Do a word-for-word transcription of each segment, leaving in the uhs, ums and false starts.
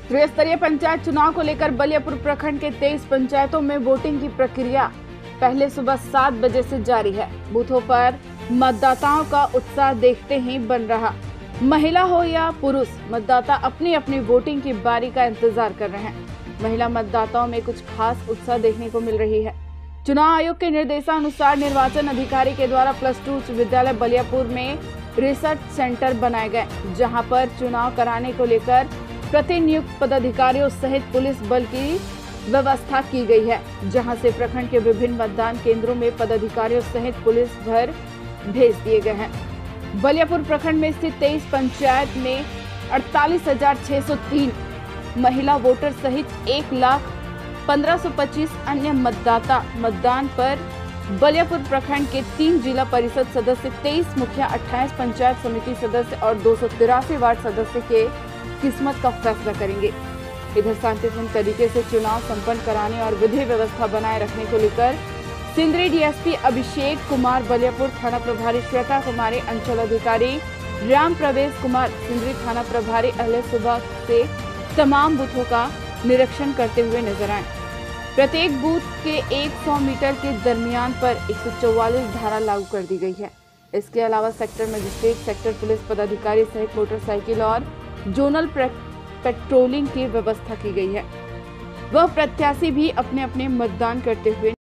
त्रिस्तरीय पंचायत चुनाव को लेकर बलियापुर प्रखंड के तेईस पंचायतों में वोटिंग की प्रक्रिया पहले सुबह सात बजे से जारी है। बूथों पर मतदाताओं का उत्साह देखते ही बन रहा। महिला हो या पुरुष, मतदाता अपनी अपनी वोटिंग की बारी का इंतजार कर रहे हैं। महिला मतदाताओं में कुछ खास उत्साह देखने को मिल रही है। चुनाव आयोग के निर्देशानुसार निर्वाचन अधिकारी के द्वारा प्लस टू उच्च विद्यालय बलियापुर में रिसर्च सेंटर बनाए गए, जहां पर चुनाव कराने को लेकर प्रतिनियुक्त पदाधिकारियों सहित पुलिस बल की व्यवस्था की गई है, जहां से प्रखंड के विभिन्न मतदान केंद्रों में पदाधिकारियों सहित पुलिस भर भेज दिए गए हैं। बलियापुर प्रखंड में स्थित तेईस पंचायत में अड़तालीस हजार छह सौ तीन महिला वोटर सहित एक लाख पंद्रह सौ पच्चीस अन्य मतदाता मतदान पर बलियापुर प्रखंड के तीन जिला परिषद सदस्य, तेईस मुखिया, अट्ठाईस पंचायत समिति सदस्य और दो सौ तिरासी वार्ड सदस्य के किस्मत का फैसला करेंगे। इधर शांतिपूर्ण तरीके से चुनाव संपन्न कराने और विधि व्यवस्था बनाए रखने को लेकर सिंदरी डीएसपी अभिषेक कुमार, बलियापुर थाना प्रभारी श्वेता कुमारी, अंचल अधिकारी राम प्रवेश कुमार, सिंदरी थाना प्रभारी अहले सुबह से तमाम बूथों का निरीक्षण करते हुए नजर आए। प्रत्येक बूथ के सौ मीटर के दरमियान पर एक सौ चौवालीस धारा लागू कर दी गई है। इसके अलावा सेक्टर मजिस्ट्रेट, सेक्टर पुलिस पदाधिकारी सहित मोटरसाइकिल और जोनल पेट्रोलिंग की व्यवस्था की गई है। वह प्रत्याशी भी अपने अपने मतदान करते हुए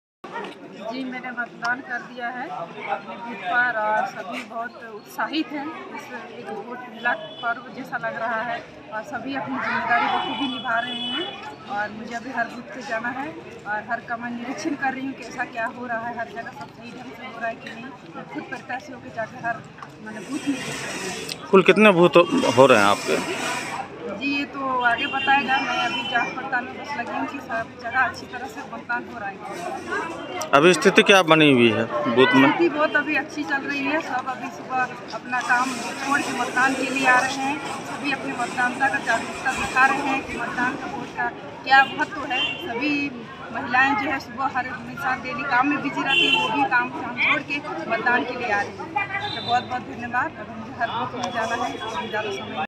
जी मैंने मतदान कर दिया है अपने बूथ पर और सभी बहुत उत्साहित हैं। इस एक वोट मिला पर्व जैसा लग रहा है और सभी अपनी जिम्मेदारी बखूबी निभा रहे हैं। और मुझे अभी हर बूथ पे जाना है और हर का मैं निरीक्षण कर रही हूँ कि ऐसा क्या हो रहा है, हर जगह सब सही ढंग से हो रहा है कि नहीं। मैं खुद प्रत्याशी होकर जाकर हर मैंने बूथ में देख रही हूँ। कुल कितने बूथ हो रहे हैं आपके? जी ये तो आगे बताएगा, मैं अभी जांच पड़ताल में बस लगी हूँ कि सब जगह अच्छी तरह से मतदान हो रहा है। अभी स्थिति क्या बनी हुई है बूथ में? स्थिति बहुत अभी अच्छी चल रही है। सब अभी सुबह अपना काम छोड़ के मतदान के लिए आ रहे हैं। सभी अपने मतदानता का जागरूकता दिखा रहे हैं कि मतदान का वोट का क्या महत्व है। सभी महिलाएं जो है सुबह हर हमेशा डेली काम में बिजी रहती हैं, वो भी काम काम छोड़ के मतदान के लिए आ रही हैं। तो बहुत बहुत धन्यवाद। अभी मुझे हर बूथ में जाना है, ज़्यादा समय